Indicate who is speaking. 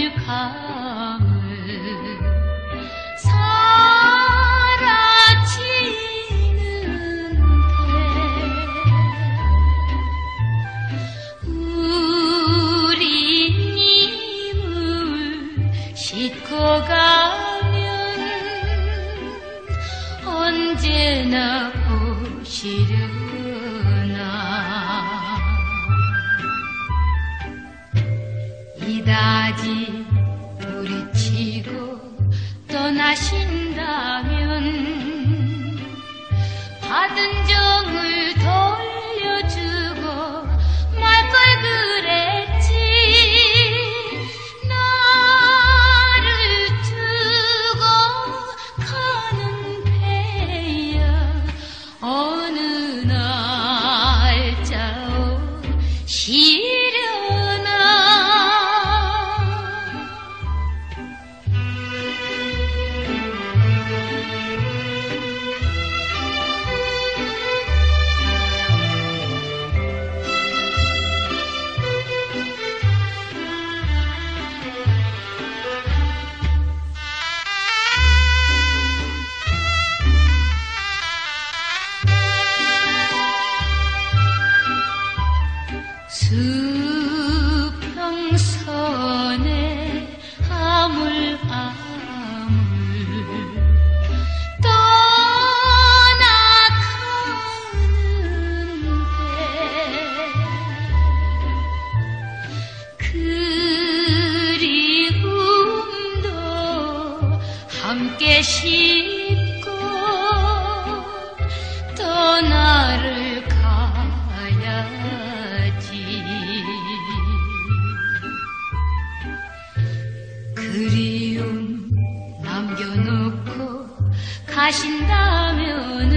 Speaker 1: 하늘 감을 사라지는데 우리 님을 싣고 가면 언제나 보시려나. 이다지 부리치고 떠나신다면 받은 정을 돌려주고 말 걸 그랬지. 나를 두고 가는 배야 어느 날짜 오시려나. 수평선에 아물아물 떠나가는데 그리움도 함께 싣고 떠나를 그리움 남겨놓고 가신다면